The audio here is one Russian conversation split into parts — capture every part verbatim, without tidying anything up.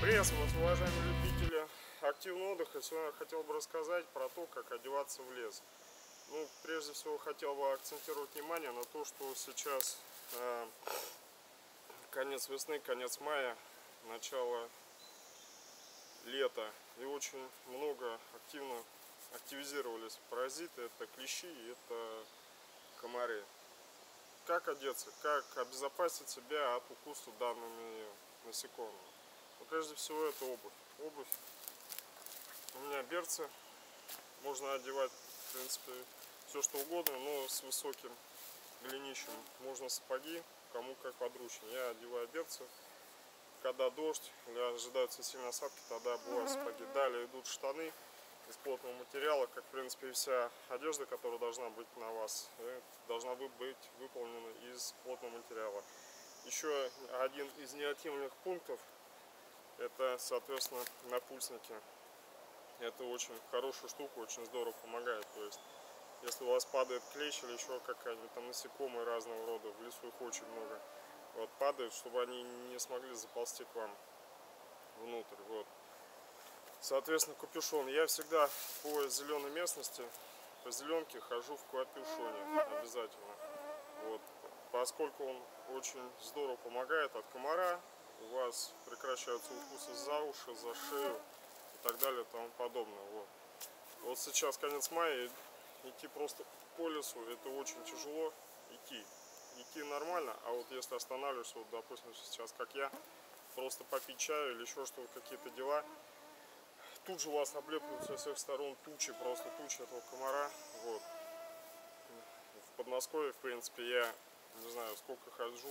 Приветствую вас, уважаемые любители активного отдыха. Сегодня я хотел бы рассказать про то, как одеваться в лес. Ну, прежде всего, хотел бы акцентировать внимание на то, что сейчас э, конец весны, конец мая, начало лета. И очень много активно активизировались паразиты. Это клещи и это комары. Как одеться, как обезопасить себя от укуса данными насекомыми? Но прежде всего это обувь. Обувь. У меня берцы. Можно одевать, в принципе, все что угодно, но с высоким голенищем. Можно сапоги, кому как подручнее. Я одеваю берцы. Когда дождь или ожидаются сильные осадки, тогда бывают сапоги. Далее идут штаны из плотного материала, как, в принципе, и вся одежда, которая должна быть на вас, должна быть выполнена из плотного материала. Еще один из неотъемлемых пунктов — это, соответственно, напульсники. Это очень хорошая штука, очень здорово помогает. То есть, если у вас падает клещ или еще какая-нибудь там насекомые разного рода, в лесу их очень много, вот, падают, чтобы они не смогли заползти к вам внутрь. Вот. Соответственно, капюшон. Я всегда по зеленой местности, по зеленке хожу в капюшоне обязательно. Вот. Поскольку он очень здорово помогает от комара, у вас прекращаются укусы за уши, за шею и так далее и тому подобное. Вот. Вот сейчас конец мая, идти просто по лесу, это очень тяжело идти. Идти нормально, а вот если останавливаешься, вот, допустим, сейчас как я, просто попить чаю или еще что-то, какие-то дела, тут же у вас облепнут со всех сторон тучи, просто тучи этого комара. Вот. В Подмосковье, в принципе, я не знаю, сколько хожу,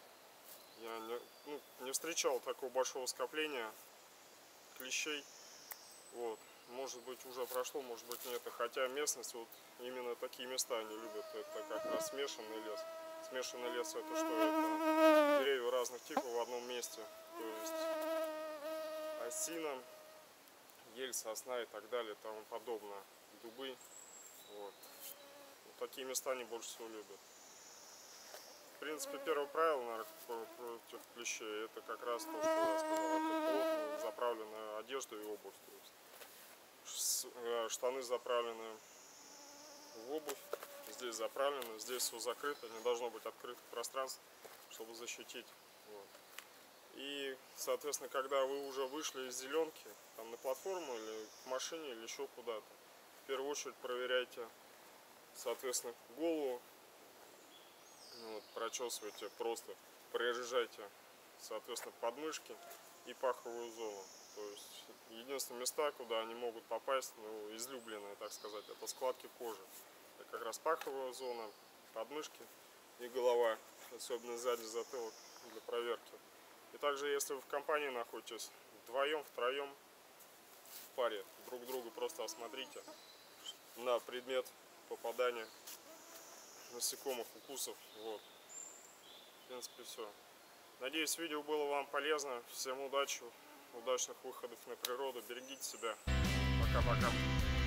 я не, ну, не встречал такого большого скопления клещей. Вот. Может быть, уже прошло, может быть, нет. Хотя местность, вот именно такие места они любят. Это как раз смешанный лес. Смешанный лес — это что? Это деревья разных типов в одном месте. То есть осина, ель, сосна и так далее, и тому подобное. Дубы. Вот. Вот такие места они больше всего любят. В принципе, первое правило, наверное, против клещей — это как раз то, что я сказал. Это плотно заправленная одежда и обувь. То есть штаны заправлены в обувь, здесь заправлены, здесь все закрыто, не должно быть открытых пространств, чтобы защитить. Вот. И, соответственно, когда вы уже вышли из зеленки, там на платформу или к машине или еще куда-то, в первую очередь проверяйте, соответственно, голову. Вот, прочесывайте, просто прорежайте, соответственно, подмышки и паховую зону. То есть единственные места, куда они могут попасть, ну, излюбленные, так сказать, это складки кожи. Это как раз паховая зона, подмышки и голова, особенно сзади затылок, для проверки. И также, если вы в компании находитесь, вдвоем, втроем, в паре, друг друга просто осмотрите на предмет попадания насекомых, укусов. Вот. В принципе, все. Надеюсь, видео было вам полезно. Всем удачи, удачных выходов на природу. Берегите себя. Пока-пока.